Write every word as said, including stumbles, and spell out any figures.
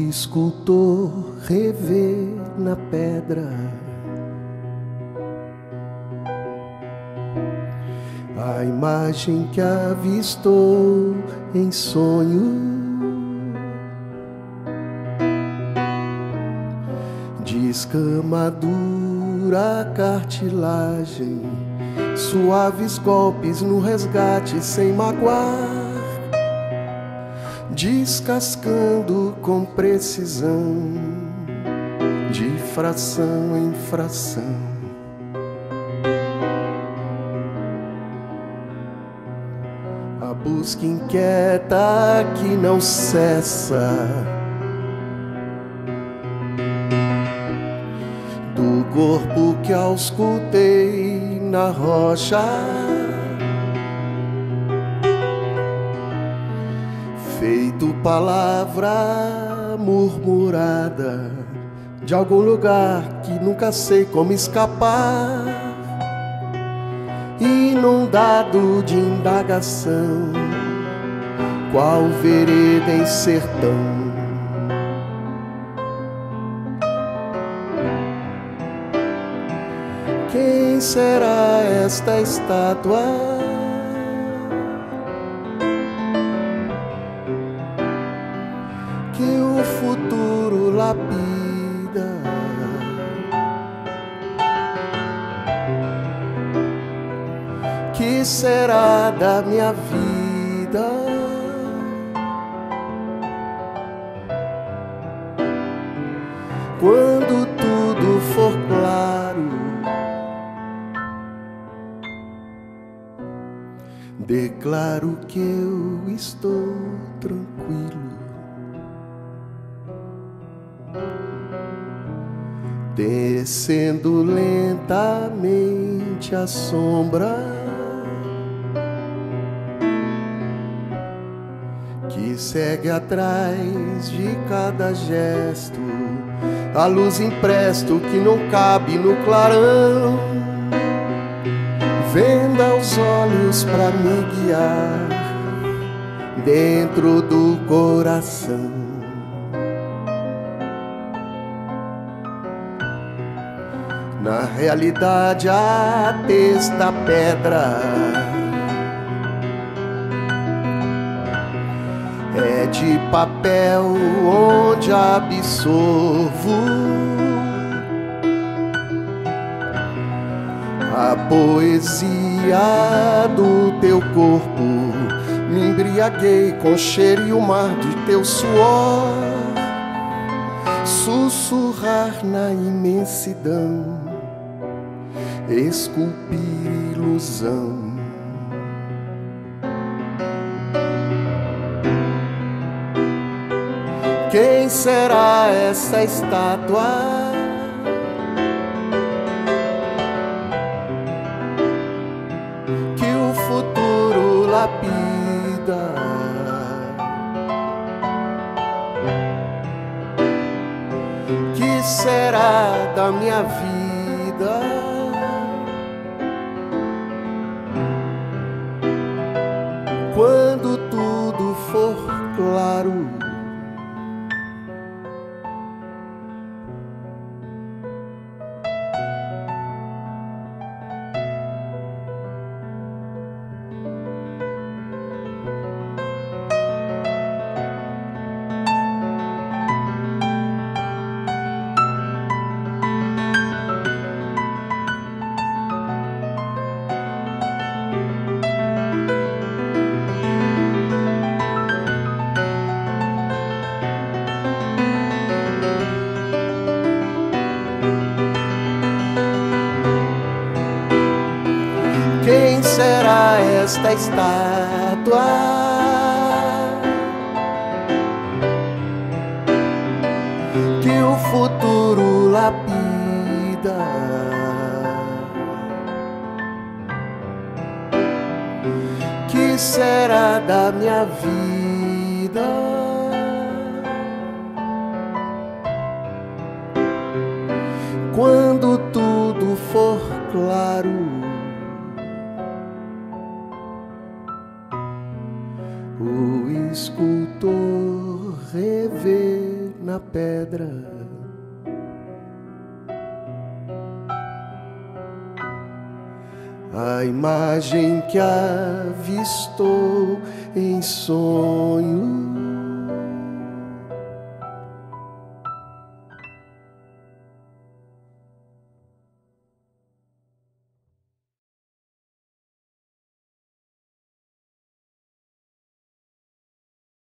escultor revê na pedra a imagem que avistou em sonho. De escamadura, cartilagem, suaves golpes no resgate sem magoar, descascando com precisão, de fração em fração. A busca inquieta que não cessa do corpo que auscultei na rocha, feito palavra murmurada de algum lugar que nunca sei como escapar, inundado de indagação, qual vereda em sertão. Quem será esta estátua que o futuro lapida? Que será da minha vida quando tudo for claro? Declaro que eu estou tranquilo, descendo lentamente a sombra que segue atrás de cada gesto, a luz empresto que não cabe no clarão. Venda os olhos pra me guiar dentro do coração. Na realidade, a testa pedra é de papel onde absorvo a poesia do teu corpo. Me embriaguei com o cheiro e o mar de teu suor, sussurrar na imensidão, esculpir ilusão. Quem será essa estátua que o futuro lapida? Que será da minha vida quando tudo for claro? Quem será esta estátua que o futuro lapida? Que será da minha vida quando tudo for claro? O escultor revê na na pedra. A imagem que avistou em sonho